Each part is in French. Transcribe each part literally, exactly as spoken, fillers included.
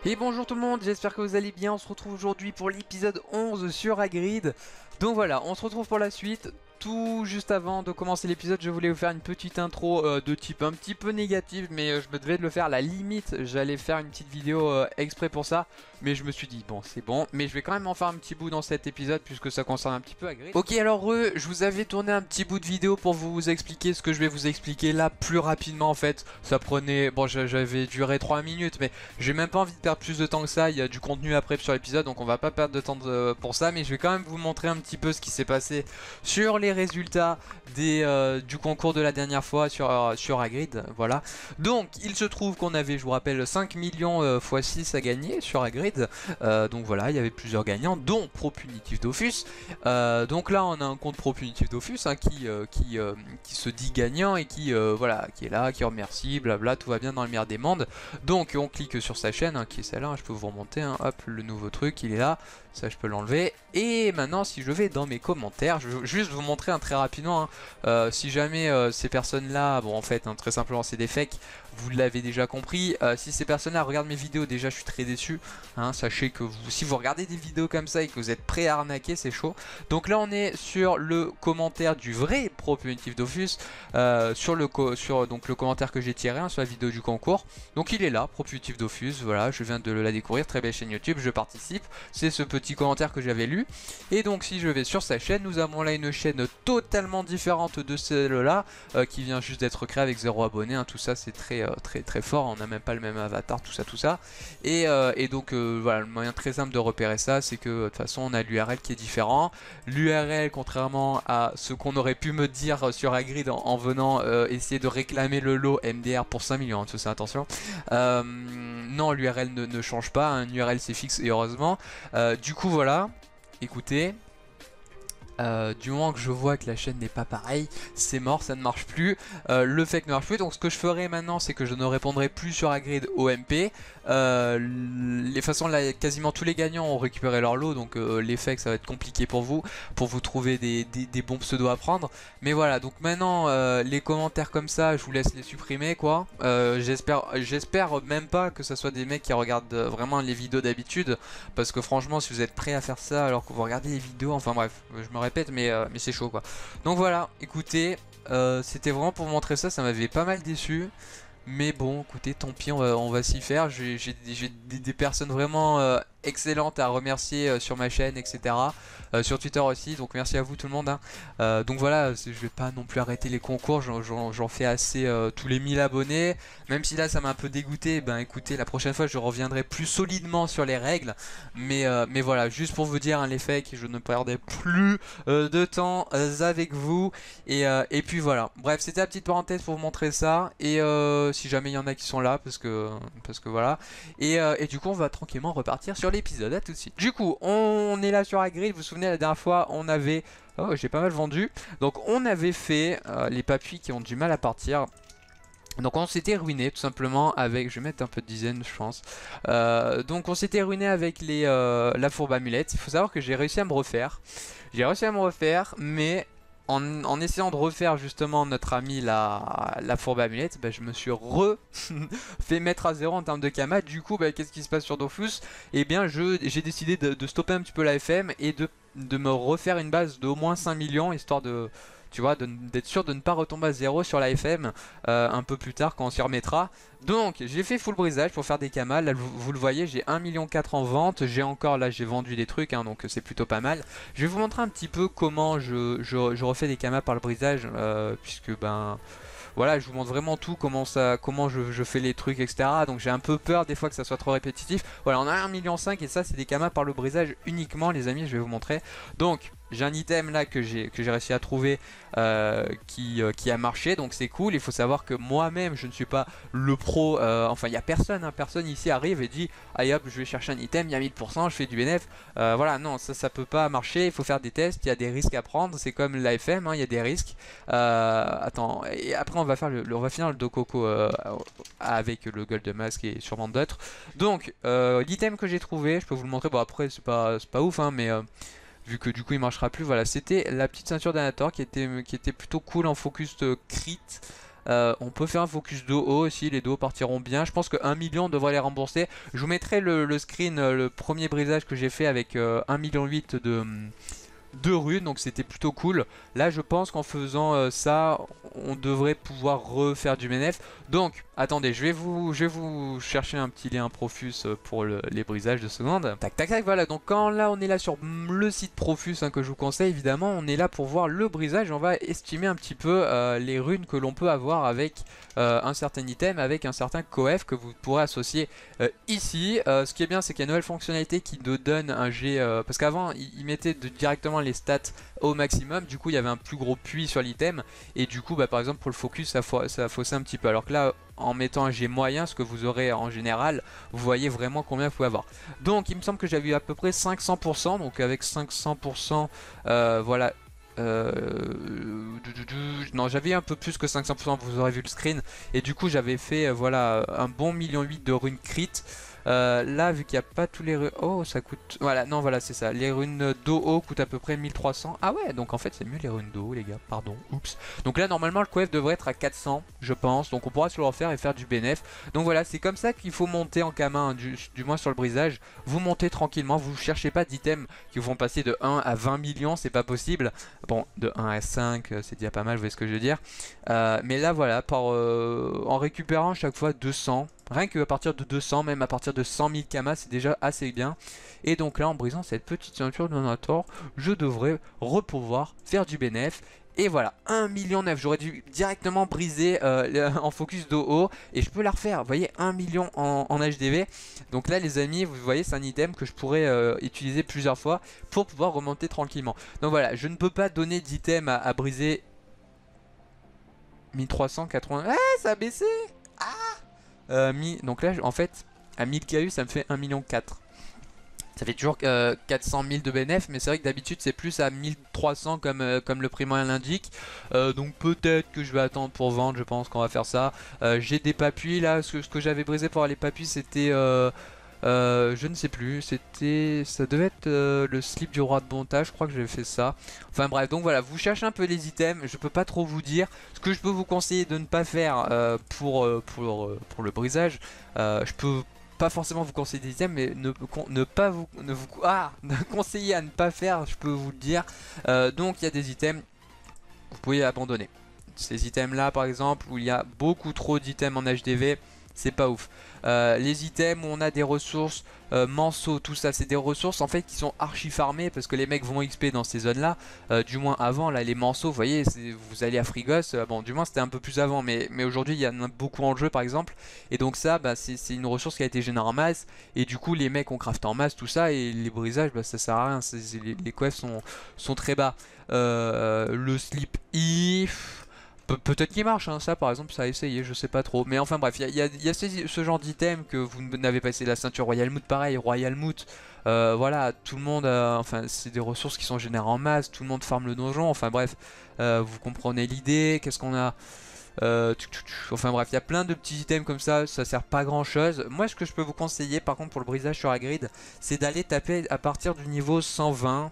Et bonjour tout le monde, j'espère que vous allez bien. On se retrouve aujourd'hui pour l'épisode onze sur Hagrid. Donc voilà, on se retrouve pour la suite. Tout juste avant de commencer l'épisode, je voulais vous faire une petite intro euh, de type un petit peu négative, mais euh, je me devais de le faire. À la limite, j'allais faire une petite vidéo euh, exprès pour ça, mais je me suis dit bon, c'est bon. Mais je vais quand même en faire un petit bout dans cet épisode puisque ça concerne un petit peu Hagrid. Ok, alors eux, je vous avais tourné un petit bout de vidéo pour vous expliquer ce que je vais vous expliquer là plus rapidement en fait. Ça prenait, bon, j'avais duré trois minutes, mais j'ai même pas envie de perdre plus de temps que ça. Il y a du contenu après sur l'épisode, donc on va pas perdre de temps de, pour ça, mais je vais quand même vous montrer un petit peu ce qui s'est passé sur les résultats des, euh, du concours de la dernière fois sur, euh, sur Hagrid. Voilà. Donc il se trouve qu'on avait, je vous rappelle, cinq millions euh, fois six à gagner sur Hagrid. Euh, donc voilà, il y avait plusieurs gagnants, dont Pro Punitif Dofus. Euh, donc là on a un compte Pro Punitif Dofus hein, qui, euh, qui, euh, qui se dit gagnant et qui, euh, voilà, qui est là, qui remercie, blabla, tout va bien dans le meilleur des mondes. Donc on clique sur sa chaîne hein, qui est celle-là, hein, je peux vous remonter, hein, hop, le nouveau truc, il est là, ça je peux l'enlever. Et maintenant si je vais dans mes commentaires, je vais juste vous montrer un très rapidement, hein, euh, si jamais euh, ces personnes-là, bon en fait hein, très simplement c'est des fakes, vous l'avez déjà compris, euh, si ces personnes-là regardent mes vidéos, déjà je suis très déçu, hein, sachez que vous, si vous regardez des vidéos comme ça et que vous êtes prêts à arnaquer, c'est chaud. Donc là on est sur le commentaire du vrai Pro Punitif Dofus, euh, sur, le, sur donc, le commentaire que j'ai tiré hein, sur la vidéo du concours. Donc il est là, Pro Punitif Dofus, voilà, je viens de la découvrir, très belle chaîne YouTube, je participe, c'est ce petit commentaire que j'avais lu. Et donc si je vais sur sa chaîne, nous avons là une chaîne totalement différente de celle-là, euh, qui vient juste d'être créée avec zéro abonné, hein, tout ça c'est très, euh, très très fort, on n'a même pas le même avatar, tout ça tout ça. Et, euh, et donc euh, voilà, le moyen très simple de repérer ça, c'est que de toute façon on a l'U R L qui est différent. L'U R L, contrairement à ce qu'on aurait pu me dire sur Hagrid en, en venant euh, essayer de réclamer le lot M D R pour cinq millions, hein, tout ça attention. Euh, non, l'U R L ne, ne change pas, un U R L c'est fixe et heureusement. Euh, du coup voilà, écoutez. Euh, du moment que je vois que la chaîne n'est pas pareille, c'est mort, ça ne marche plus, euh, le fake ne marche plus. Donc ce que je ferai maintenant, c'est que je ne répondrai plus sur Hagrid au M P. euh, les façons là, quasiment tous les gagnants ont récupéré leur lot, donc euh, les fakes ça va être compliqué pour vous, pour vous trouver des, des, des bons pseudos à prendre. Mais voilà, donc maintenant euh, les commentaires comme ça, je vous laisse les supprimer quoi. euh, J'espère j'espère même pas que ce soit des mecs qui regardent vraiment les vidéos d'habitude, parce que franchement si vous êtes prêts à faire ça alors que vous regardez les vidéos, enfin bref, je me répète mais, euh, mais c'est chaud quoi. Donc voilà, écoutez, euh, c'était vraiment pour vous montrer ça, ça m'avait pas mal déçu. Mais bon, écoutez, tant pis, on va, on va s'y faire. J'ai des, des personnes vraiment euh, excellentes à remercier euh, sur ma chaîne, et cetera. Euh, sur Twitter aussi, donc merci à vous tout le monde. Hein. Euh, donc voilà, je vais pas non plus arrêter les concours, j'en fais assez euh, tous les mille abonnés. Même si là ça m'a un peu dégoûté, ben écoutez, la prochaine fois je reviendrai plus solidement sur les règles. Mais, euh, mais voilà, juste pour vous dire, hein, les fakes, je ne perdrai plus euh, de temps euh, avec vous. Et, euh, et puis voilà, bref, c'était la petite parenthèse pour vous montrer ça. Et euh, si jamais il y en a qui sont là, parce que, parce que voilà. Et, euh, et du coup, on va tranquillement repartir sur l'épisode. À tout de suite. Du coup, on est là sur Hagrid. Vous vous souvenez, la dernière fois, on avait... Oh, j'ai pas mal vendu. Donc, on avait fait euh, les papis qui ont du mal à partir. Donc on s'était ruiné tout simplement avec, je vais mettre un peu de dizaines je pense, euh, donc on s'était ruiné avec les, euh, la fourbe amulette. Il faut savoir que j'ai réussi à me refaire, j'ai réussi à me refaire, mais en, en essayant de refaire justement notre ami la, la fourbe amulette, bah, je me suis re fait mettre à zéro en termes de Kama. Du coup bah, qu'est-ce qui se passe sur Dofus? Eh bien j'ai décidé de, de stopper un petit peu la F M et de, de me refaire une base d'au moins cinq millions, histoire de... Tu vois, d'être sûr de ne pas retomber à zéro sur la F M euh, un peu plus tard quand on s'y remettra. Donc j'ai fait full brisage pour faire des kamas. Là vous, vous le voyez, j'ai un million quatre en vente. J'ai encore, là j'ai vendu des trucs hein, donc c'est plutôt pas mal. Je vais vous montrer un petit peu comment je, je, je refais des kamas par le brisage, euh, puisque ben... Voilà, je vous montre vraiment tout, comment ça, comment je, je fais les trucs, et cetera. Donc j'ai un peu peur des fois que ça soit trop répétitif. Voilà, on a un million cinq et ça c'est des kamas par le brisage uniquement les amis, je vais vous montrer. Donc j'ai un item là que j'ai que j'ai réussi à trouver euh, qui, euh, qui a marché, donc c'est cool. Il faut savoir que moi-même je ne suis pas le pro, euh, enfin il n'y a personne, hein, personne ici arrive et dit allez hop je vais chercher un item, il y a mille pour cent, je fais du bénéf. Euh, voilà, non, ça ça peut pas marcher, il faut faire des tests, il y a des risques à prendre, c'est comme l'A F M, hein, il y a des risques. Euh, attends, et après on va faire le, le on va finir le Dokoko euh, avec le Gold Mask et sûrement d'autres. Donc euh, l'item que j'ai trouvé, je peux vous le montrer, bon après c'est pas, pas ouf hein, mais... Euh, vu que du coup il marchera plus, voilà, c'était la petite ceinture d'Anator qui était, qui était plutôt cool en focus de crit. Euh, on peut faire un focus dos haut aussi, les dos partiront bien. Je pense que un million devrait les rembourser. Je vous mettrai le, le screen, euh, le premier brisage que j'ai fait avec euh, un virgule huit million de... Hum, deux runes, donc c'était plutôt cool. Là je pense qu'en faisant euh, ça on devrait pouvoir refaire du bénéf. Donc attendez, je vais vous je vais vous chercher un petit lien Profus pour le, les brisages de seconde. Tac tac tac, voilà. Donc quand là on est là sur le site Profus hein, que je vous conseille évidemment, on est là pour voir le brisage. On va estimer un petit peu euh, les runes que l'on peut avoir avec euh, un certain item, avec un certain coef que vous pourrez associer euh, ici. Euh, ce qui est bien, c'est qu'il y a une nouvelle fonctionnalité qui nous donne un jet euh, parce qu'avant il, il mettait de, directement les stats au maximum, du coup il y avait un plus gros puits sur l'item et du coup bah, par exemple pour le focus ça, fa ça faussait un petit peu, alors que là en mettant un jet moyen, ce que vous aurez en général, vous voyez vraiment combien vous pouvez avoir. Donc il me semble que j'avais eu à peu près cinq cents pour cent, donc avec cinq cents pour cent euh, voilà. Euh, non, j'avais un peu plus que cinq cents pour cent, vous aurez vu le screen, et du coup j'avais fait euh, voilà un bon million huit de runes crit. Euh, là vu qu'il n'y a pas tous les runes, oh ça coûte, voilà, non voilà c'est ça, les runes d'eau haut coûtent à peu près mille trois cents. Ah ouais, donc en fait c'est mieux les runes d'eau les gars, pardon, oups. Donc là normalement le coef devrait être à quatre cents je pense, donc on pourra se le refaire et faire du bénéf. Donc voilà, c'est comme ça qu'il faut monter en Kama, hein, du, du moins sur le brisage. Vous montez tranquillement, vous cherchez pas d'items qui vous font passer de un à vingt millions, c'est pas possible. Bon, de un à cinq c'est déjà pas mal, vous voyez ce que je veux dire. Euh, mais là voilà, par, euh, en récupérant à chaque fois deux cents, rien qu'à partir de deux cents, même à partir de cent mille Kama, c'est déjà assez bien. Et donc là, en brisant cette petite ceinture de Donator, je devrais repouvoir faire du bénéf. Et voilà, un million neuf, j'aurais dû directement briser euh, en focus d'eau haut. Et je peux la refaire, vous voyez, un million en, en H D V. Donc là les amis, vous voyez, c'est un item que je pourrais euh, utiliser plusieurs fois pour pouvoir remonter tranquillement. Donc voilà, je ne peux pas donner d'item à, à briser. mille trois cent quatre-vingts, ah ça a baissé. Ah euh, mi... Donc là en fait à mille K U ça me fait un million quatre. Ça fait toujours euh, quatre cent mille de bénéf, mais c'est vrai que d'habitude c'est plus à mille trois cents comme, euh, comme le prix moyen l'indique. Euh, donc peut-être que je vais attendre pour vendre, je pense qu'on va faire ça. Euh, J'ai des papuis là, ce que, ce que j'avais brisé pour les papuis c'était... Euh, euh, je ne sais plus, c'était, ça devait être euh, le slip du roi de Bonta, je crois que j'avais fait ça. Enfin bref, donc voilà, vous cherchez un peu les items, je peux pas trop vous dire. Ce que je peux vous conseiller de ne pas faire euh, pour, euh, pour, euh, pour le brisage, euh, je peux pas forcément vous conseiller des items, mais ne, ne pas vous, ne vous ah, conseiller à ne pas faire, je peux vous le dire. Euh, donc il y a des items, vous pouvez abandonner. Ces items là par exemple, où il y a beaucoup trop d'items en H D V, c'est pas ouf. Euh, les items où on a des ressources, euh, manceaux, tout ça, c'est des ressources en fait qui sont archi farmées parce que les mecs vont X P dans ces zones là, euh, du moins avant là les manceaux, vous voyez, vous allez à Frigos, euh, bon du moins c'était un peu plus avant, mais, mais aujourd'hui il y en a beaucoup en jeu par exemple, et donc ça bah, c'est une ressource qui a été générée en masse, et du coup les mecs ont craft en masse tout ça, et les brisages bah, ça sert à rien, c est, c est, les, les coefs sont, sont très bas. Euh, le slip if... Pe peut-être qu'il marche, hein, ça par exemple, ça a essayé, je sais pas trop. Mais enfin bref, il y a, y a, y a ce, ce genre d'item que vous n'avez pas essayé. La ceinture Royal Moot, pareil, Royal Moot. Euh, voilà, tout le monde, a, enfin c'est des ressources qui sont générées en masse, tout le monde farme le donjon, enfin bref, euh, vous comprenez l'idée. Qu'est-ce qu'on a euh, Enfin bref, il y a plein de petits items comme ça, ça sert pas grand chose. Moi ce que je peux vous conseiller par contre pour le brisage sur Hagrid, c'est d'aller taper à partir du niveau cent vingt.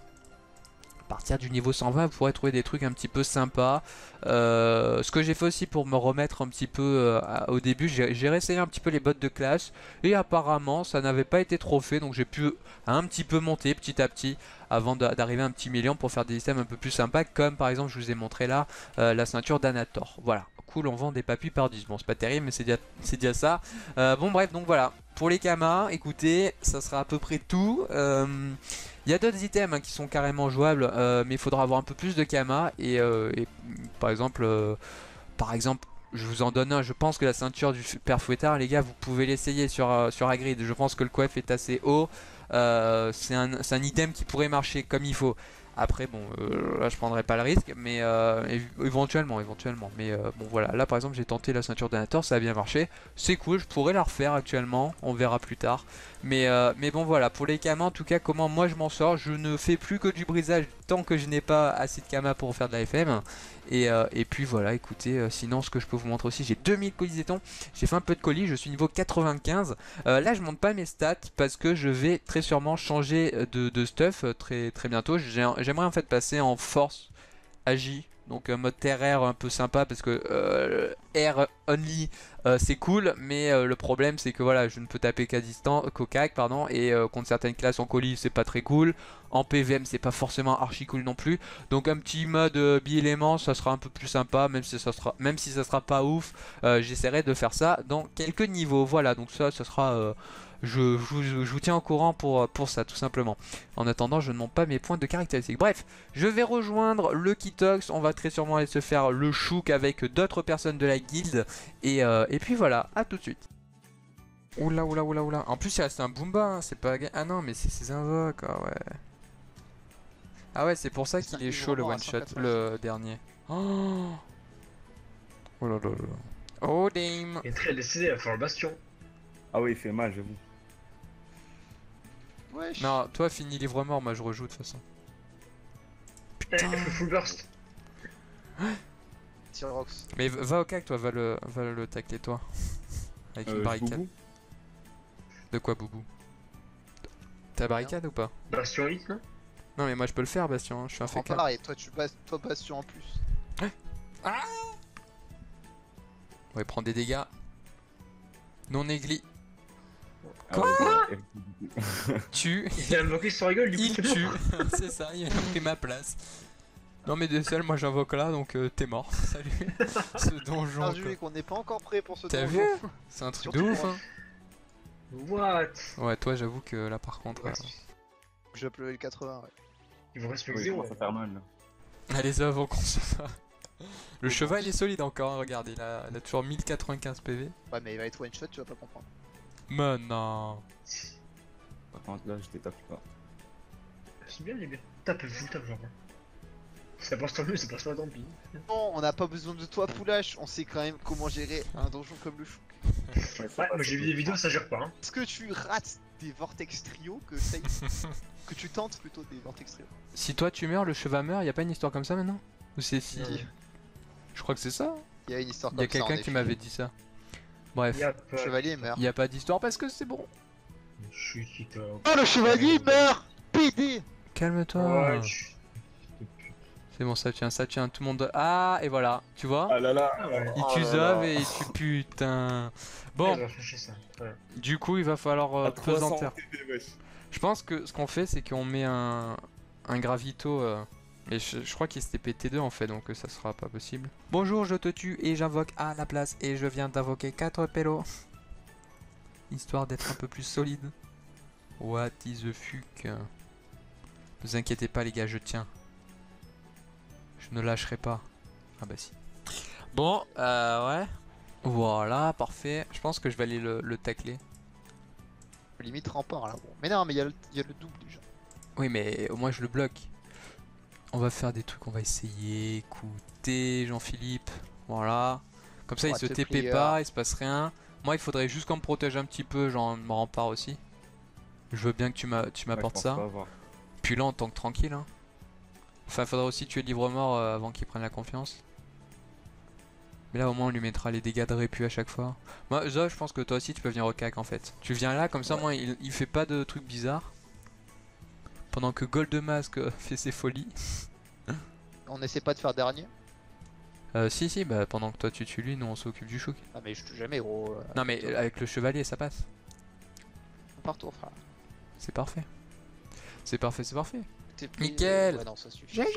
À partir du niveau cent vingt, vous pourrez trouver des trucs un petit peu sympas. Euh, ce que j'ai fait aussi pour me remettre un petit peu euh, au début, j'ai réessayé un petit peu les bots de classe. Et apparemment, ça n'avait pas été trop fait. Donc j'ai pu un petit peu monter petit à petit avant d'arriver à un petit million pour faire des systèmes un peu plus sympas. Comme par exemple, je vous ai montré là, euh, la ceinture d'Anator. Voilà. Cool, on vend des papus par dix. Bon, c'est pas terrible, mais c'est déjà, déjà ça. Euh, bon, bref, donc voilà. Pour les Kama, écoutez, ça sera à peu près tout. Euh, Il y a d'autres items hein, qui sont carrément jouables, euh, mais il faudra avoir un peu plus de Kama. Et, euh, et par exemple, euh, par exemple, je vous en donne un. Je pense que la ceinture du Père Fouettard, les gars, vous pouvez l'essayer sur, euh, sur Hagrid. Je pense que le coef est assez haut. Euh, c'est un, un item qui pourrait marcher comme il faut. Après bon euh, là je prendrai pas le risque, mais euh, éventuellement éventuellement mais euh, bon voilà, là par exemple j'ai tenté la ceinture d'Anator, ça a bien marché, c'est cool, je pourrais la refaire actuellement, on verra plus tard, mais, euh, mais bon voilà, pour les Kama en tout cas, comment moi je m'en sors, je ne fais plus que du brisage tant que je n'ai pas assez de Kama pour faire de la F M, et, euh, et puis voilà, écoutez, euh, sinon ce que je peux vous montrer aussi, j'ai deux mille colis étons, j'ai fait un peu de colis, je suis niveau quatre-vingt-quinze, euh, là je monte pas mes stats parce que je vais très sûrement changer de, de stuff très, très bientôt. J'aimerais en fait passer en force agi Donc un mode terre air un peu sympa parce que euh, air only euh, c'est cool, mais euh, le problème c'est que voilà, je ne peux taper qu'à distance, qu'au C A C, pardon, et euh, contre certaines classes en colis c'est pas très cool. En P V M c'est pas forcément archi cool non plus. Donc un petit mode euh, bi-élément ça sera un peu plus sympa, même si ça sera, même si ça sera pas ouf. Euh, j'essaierai de faire ça dans quelques niveaux. Voilà, donc ça, ça sera... Euh, je, je, vous- je vous tiens au courant pour, pour ça, tout simplement. En attendant, je ne monte pas mes points de caractéristiques. Bref, je vais rejoindre le Kitox. On va très sûrement aller se faire le chouk avec d'autres personnes de la guilde. Et, euh, et puis voilà, à tout de suite. Oula, oula, oula, oula. En plus, il reste un Boomba, hein, c'est pas... Ah non, mais c'est ses invoques, ah ouais. Ah ouais, c'est pour ça qu'il est chaud le one-shot, le dernier. Oh, oh là là là là. Oh damn. Il est très laissé à faire le bastion. Ah oui, il fait mal, j'avoue. Wesh. Non, toi finis livre mort, moi je rejoue de toute façon. Eh, je fais full burst. Tyrox. Mais va au C A C toi, va le, va le tacler toi. Avec une Euh, barricade. Boubou. De quoi Boubou? T'as barricade ou pas? Bastion huit, non? Non mais moi je peux le faire Bastien, hein, je suis un Prends fécard. pas et toi tu passes toi bastion en plus. Ouais, prends des dégâts. Non négli. Ah Quoi ouais, Tue. Il a invoqué sur rigole, du coup Il c'est tue. bon. C'est ça, il a pris ma place. Non mais des seuls, moi j'invoque là donc euh, t'es mort. Salut. Ce donjon. Perdu quoi. et qu'on n'est pas encore prêt pour ce T'as donjon. vu? C'est un truc de Surtout ouf moi. hein. What? Ouais, toi j'avoue que là par contre. Ouais. euh, J'ai up level quatre-vingts, ouais. Il vous reste plus que oui, zéro. commence à faire mal là. Allez, avant qu'on se fasse. Le cheval il est solide encore, hein, regarde, il a, il a toujours mille quatre-vingt-quinze P V. Ouais, mais il va être one shot, tu vas pas comprendre. Mais non. Par contre, là, je t'étape pas. C'est bien, il est bien. Tape, vous tape, genre. Ça passe tant mieux, ça passe pas tant pis. Non, on n'a pas besoin de toi, Poulash. On sait quand même comment gérer un donjon comme le Chouk. Ouais, Ouais, moi j'ai vu des vidéos, ça gère pas. Hein. Est-ce que tu rates des vortex trio que ça y est, que tu tentes plutôt des vortex trio? Si toi tu meurs, le cheval meurt, y a pas une histoire comme ça maintenant? Ou c'est si? Ouais. Je crois que c'est ça. Il y a une histoire Il comme y a ça. en quelqu'un qui effet. m'avait dit ça. Bref, Y'a Le pas. chevalier meurt. il y a pas d'histoire parce que c'est bon. Je suis qui Oh, le chevalier meurt. P D. Calme-toi. Ouais, je- C'est bon, ça tient, ça tient, tout le monde. Ah, et voilà, tu vois? Ah là là. Ah ouais. Il Oh tue là Zov là. et il tue putain. Ouais, Bon, il va chercher ça. Ouais. du coup, il va falloir euh, À trois cents pesantir. T V, wesh. Je pense que ce qu'on fait, c'est qu'on met un, un gravito. euh, Mais je, je crois qu'il s'était pété deux en fait, donc euh, ça sera pas possible. Bonjour, je te tue et j'invoque à la place. Et je viens d'invoquer quatre pélos. Histoire d'être un peu plus solide. What is the fuck? Ne vous inquiétez pas, les gars, je tiens. Je ne lâcherai pas. Ah bah si. Bon, euh, ouais. Voilà, parfait. Je pense que je vais aller le, le tacler. Limite rempart là. Bon. Mais non, mais il y, a le- il y a le double déjà. Oui, mais au moins je le bloque. On va faire des trucs, on va essayer. Écoutez, Jean-Philippe. Voilà. Comme ça, il Ouais, se te T P plier. pas, il se passe rien. Moi, il faudrait juste qu'on me protège un petit peu, genre me rempart aussi. Je veux bien que tu m'a- tu Ouais, m'apportes je pense ça. pas avoir. Puis là, en tant que tranquille. Hein. Enfin, il faudra aussi tuer Livre Mort euh, avant qu'il prenne la confiance. Mais là, au moins, on lui mettra les dégâts de répu à chaque fois. Moi, Zo, je pense que toi aussi, tu peux venir au C A C en fait. Tu viens là, comme ça, Ouais. moi, il, il fait pas de trucs bizarres. Pendant que Gold Mask euh, fait ses folies. On essaie pas de faire dernier. Euh, si, si, bah pendant que toi tu tues lui, nous on s'occupe du chouk. Ah, mais je tue jamais, gros. euh, Non, mais euh, avec le chevalier, ça passe. Par tour, frère. C'est parfait. C'est parfait, c'est parfait. T'es pris- Nickel. Ouais, non, ça suffit. G G.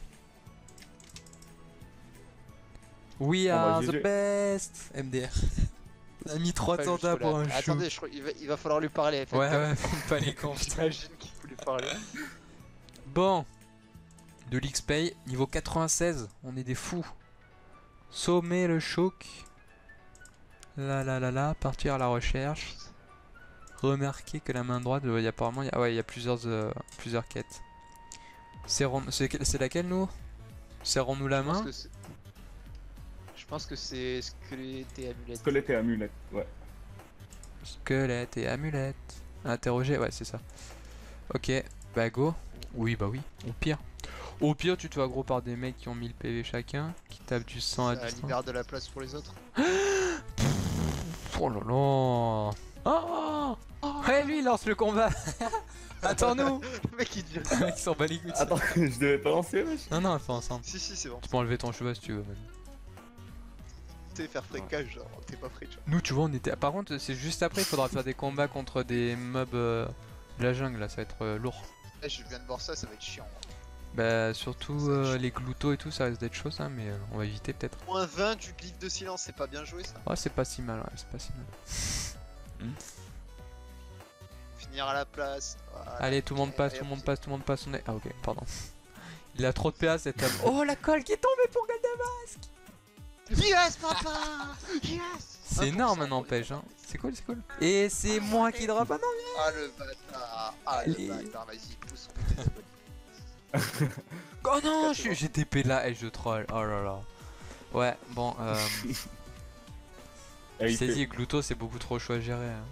We Bon, bah, are G the G. best. M D R. On a mis trois Pas cents juste tas là. pour un chou. Attendez, je crois il va, il va falloir lui parler. faites Ouais, comme- ouais, faites pas les cons. putain. J'imagine qu'il faut lui parler. Bon. De l'X P I, niveau quatre-vingt-seize. On est des fous. Sommer le chouk. Là, là, là, là. Partir à la recherche. Remarquez que la main droite, il y a apparemment, il y a, ouais, il y a plusieurs, euh, plusieurs quêtes. Serrons- C'est que- c'est laquelle nous? Serrons-nous la Je pense main? que c'est- Je pense que c'est squelette et amulette. Squelette et amulette, ouais. Squelette et amulette. Interroger, ouais, c'est ça. Ok, bah go. Oui, bah oui, au pire. Au pire, tu te fais aggro par des mecs qui ont mille P V chacun, qui tapent du sang à Ça distance. libère de la place pour les autres. Oh là là. Ah, hey, Ouais, lui il lance le combat. Attends-nous. Le mec il dit. Le mec il s'en bat les couilles. Attends, je devais pas lancer, wesh. Non, non, on fait ensemble. Si, si, c'est bon. Tu peux enlever ton cheval si tu veux. vas-y. Tu sais faire fréquage, genre, t'es pas frais, tu vois. Nous, tu vois, on était. Par contre, c'est juste après, il faudra faire des combats contre des mobs euh, de la jungle là, ça va être euh, lourd. Là, je viens de voir ça, ça va être chiant. Bah, surtout euh, les gloutos et tout, ça risque d'être chaud ça, mais euh, on va éviter peut-être. Moins vingt du glyphe de silence, c'est pas bien joué ça. Ouais, c'est pas si mal, ouais, c'est pas si mal. Finir à la place. Voilà. Allez, tout le monde passe, tout le monde passe, tout le monde passe. On est... Ah, ok, pardon. Il a trop de P A cet homme. Oh, la colle qui est tombée pour Galdamask. Yes, papa. Yes. C'est énorme, n'empêche. Hein. C'est cool, c'est cool. Et c'est moi qui drop. Ah non, Ah le bâtard. Ah Allez. le bâtard, vas-y, pousse, on fait des abonnés. oh non, je suis- j'ai T P là et je troll. Oh là là. Ouais, bon, euh. Ah, il je t'ai fait- dit, Gluto, c'est beaucoup trop chaud à gérer. Hein.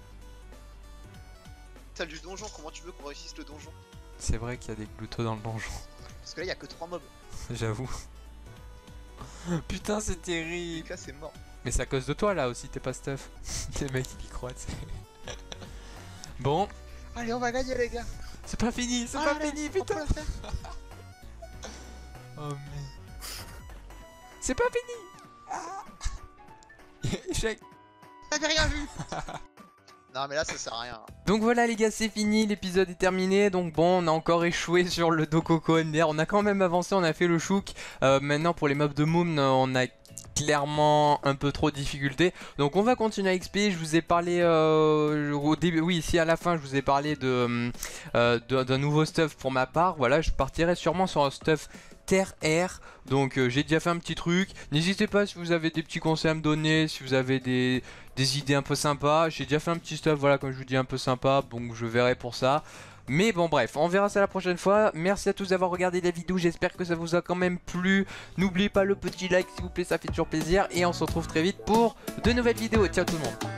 Salle du donjon, comment tu veux qu'on réussisse le donjon? C'est vrai qu'il y a des Glutos dans le donjon. Parce que là, il y a que trois mobs. J'avoue. Putain, c'est terrible. Là, c'est mort. Mais c'est à cause de toi là aussi, t'es pas stuff. Les mecs ils y croient, tu sais. Bon, Allez, on va gagner, les gars. c'est pas fini, c'est pas fini, on peut putain. le faire. Oh mais. C'est pas fini. Ah. Échec. T'avais rien vu. Non, mais là, ça sert à rien. Donc voilà les gars, c'est fini, l'épisode est terminé. Donc bon, on a encore échoué sur le Dokoko Ender. On a quand même avancé, on a fait le chouk. Euh, maintenant pour les mobs de Moon, on a clairement un peu trop de difficultés. Donc on va continuer à X P. Je vous ai parlé euh, au début, oui ici à la fin je vous ai parlé de euh, de- d'un nouveau stuff pour ma part. Voilà, je partirai sûrement sur un stuff terre-air. Donc euh, j'ai déjà fait un petit truc. N'hésitez pas si vous avez des petits conseils à me donner, si vous avez des, des idées un peu sympas. J'ai déjà fait un petit stuff, voilà, comme je vous dis, un peu sympa. Donc je verrai pour ça. Mais bon bref, on verra ça la prochaine fois. Merci à tous d'avoir regardé la vidéo, j'espère que ça vous a quand même plu. N'oubliez pas le petit like s'il vous plaît, ça fait toujours plaisir. Et on se retrouve très vite pour de nouvelles vidéos. Ciao tout le monde.